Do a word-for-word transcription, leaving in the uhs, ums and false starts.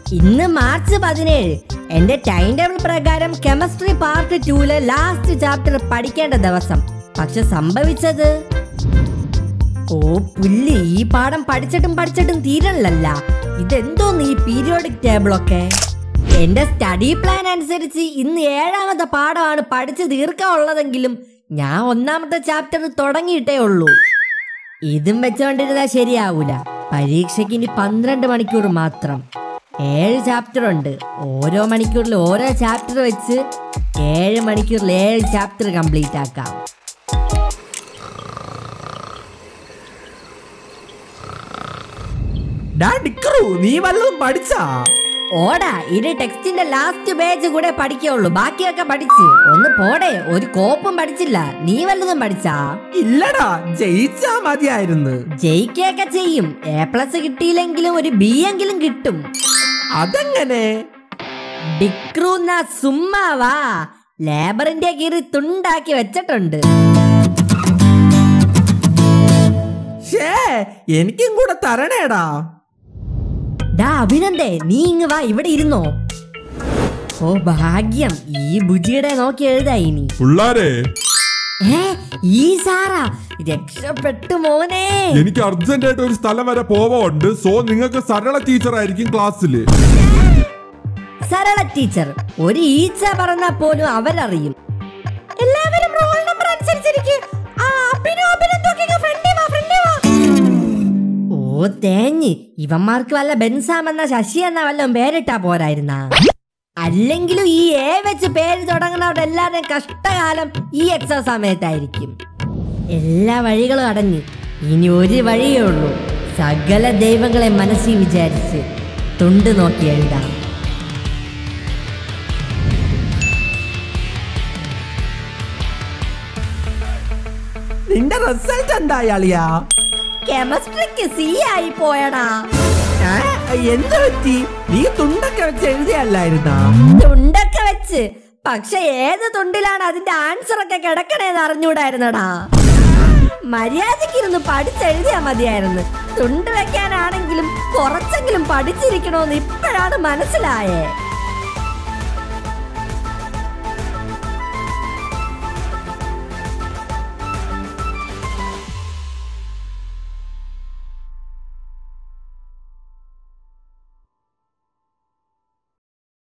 ഇന്ന് മാർച്ച് പതിനേഴ്. എന്റെ ടൈം ടേബിൾ പ്രകാരം കെമിസ്ട്രി പാർട്ട് ടൂലെ ലാസ്റ്റ് ചാപ്റ്റർ പഠിക്കേണ്ട ദിവസം. പക്ഷെ സംഭവിച്ചത്, ഓ പുല്ലി, ഈ പാഠം പഠിച്ചിട്ടും പഠിച്ചിട്ടും തീരണില്ല. ഇതെന്തോന്ന് ഈ പീരിയോഡിക് ടേബിളൊക്കെ? എന്റെ സ്റ്റഡി പ്ലാൻ അനുസരിച്ച് ഇന്ന് ഏഴാമത്തെ പാഠമാണ് പഠിച്ചു തീർക്കാനുള്ളതെങ്കിലും ഞാൻ ഒന്നാമത്തെ ചാപ്റ്റർ തുടങ്ങിയിട്ടേ ഉള്ളൂ. ഇതും വെച്ചോണ്ടിരുന്നാ ശരിയാവൂല. പരീക്ഷയ്ക്ക് ഇനി പന്ത്രണ്ട് മണിക്കൂർ മാത്രം. ഏഴ് ചാപ്റ്റർ ഉണ്ട്. ഓരോ മണിക്കൂറിൽ ഓരോ ചാപ്റ്റർ വെച്ച് ഏഴ് മണിക്കൂറിൽ ഏഴ് ചാപ്റ്റർ കംപ്ലീറ്റ് ആക്കാം. നീ വല്ലതും പഠിച്ചാ? ഓടാ, ഇനി ടെക്സ്റ്റിന്റെ ലാസ്റ്റ് പേജ് കൂടെ പഠിക്കുള്ളൂ. ബാക്കിയൊക്കെ പഠിച്ച്. ഒന്ന് പോടെ, ഒരു കോപ്പും പഠിച്ചില്ല. നീ വല്ലതും പഠിച്ചാ? ഇല്ലടാ, ജയിച്ചാ മതിയായിരുന്നു. ജയിക്കൊക്കെ ചെയ്യും. എ പ്ലസ് കിട്ടിയില്ലെങ്കിലും ഒരു ബി എങ്കിലും കിട്ടും. അതെങ്ങനെ? ഡിക്രൂന്ന സുമ്മാവാ, ലേബറിന്റെ കീറി തുണ്ടാക്കി വെച്ചിട്ടുണ്ട്. എനിക്കും കൂടെ തരണേടാ. അഭിനന്ദേ, നീ ഇങ്ങ് വാ, ഇവിടെ ഇരുന്നോ. ഓ ഭാഗ്യം, ഈ ബുജിയുടെ നോക്കി എഴുതാ ഇനി. ഏ ഈ സാറാ, രക്ഷപ്പെട്ടു മോനെ. എനിക്ക് അർജന്റ് ആയിട്ട് ഒരു സ്ഥലം വരെ പോവുണ്ട്. സോ നിങ്ങൾക്ക് സരള ടീച്ചർ ആയിരിക്കും ക്ലാസ്സില്. സരള ടീച്ചർ ഒരു ഈച്ച പറഞ്ഞാൽ പോലും അവരറിയും. എല്ലാവരും റോൾ നമ്പർ അനുസരിച്ചിരിക്കും. ഓ തേഞ്ഞ്, ഇവന്മാർക്ക് വല്ല ബെൻസാമെന്ന ശശി എന്ന വല്ലതും പേരിട്ടാ പോരായിരുന്ന. അല്ലെങ്കിലും ഈ എ വെച്ച് പേര് തുടങ്ങുന്നവരുടെ എല്ലാവരുടെയും കഷ്ടകാലം ഈ എക്സാം സമയത്തായിരിക്കും. എല്ലാ വഴികളും അടഞ്ഞ് ഇനി ഒരു വഴിയേ ഉള്ളൂ. സകല ദൈവങ്ങളെ മനസ്സിൽ വിചാരിച്ച് തുണ്ട് നോക്കി എഴുതാം. നിന്റെ റിസൾട്ട് എന്തായി അളിയാ? കെമിസ്ട്രിക്ക് സി ആയി പോയടാ. എന്ത് പറ്റി? നീ തുണ്ടൊക്കെ വെച്ച് എഴുതിയല്ലായിരുന്നാ? തുണ്ടൊക്കെ വെച്ച്, പക്ഷെ ഏത് തുണ്ടിലാണ് അതിന്റെ ആൻസർ ഒക്കെ കിടക്കണേന്ന് അറിഞ്ഞൂടായിരുന്നടാ. മര്യാദക്കിരുന്ന് പഠിച്ചെഴുതിയാ മതിയായിരുന്നു. തുണ്ട് വെക്കാനാണെങ്കിലും കുറച്ചെങ്കിലും പഠിച്ചിരിക്കണോന്ന് ഇപ്പോഴാണ് മനസ്സിലായേ.